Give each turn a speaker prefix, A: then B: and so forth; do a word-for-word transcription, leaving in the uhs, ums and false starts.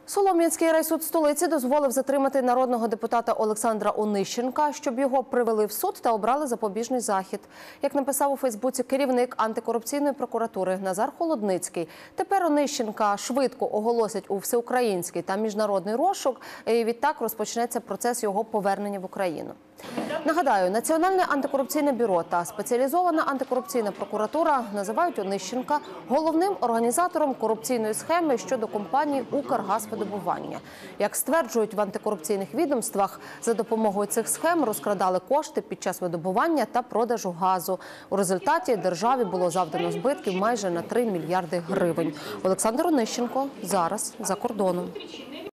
A: Солом'янський райсуд столиці дозволив затримати народного депутата Олександра Онищенка, щоб його привели в суд та обрали запобіжний захід. Як написав у Фейсбуці керівник антикорупційної прокуратури Назар Холодницький, тепер Онищенка швидко оголосять у всеукраїнський та міжнародний розшук, і відтак розпочнеться процес його повернення в Україну. Нагадаю, Національне антикорупційне бюро та спеціалізована антикорупційна прокуратура називають Онищенка головним організатором корупційної схеми щодо компанії «Укргазвидобування». Як стверджують в антикорупційних відомствах, за допомогою цих схем розкрадали кошти під час видобування та продажу газу. У результаті державі було завдано збитків майже на три мільярди гривень. Олександр Онищенко зараз за кордоном.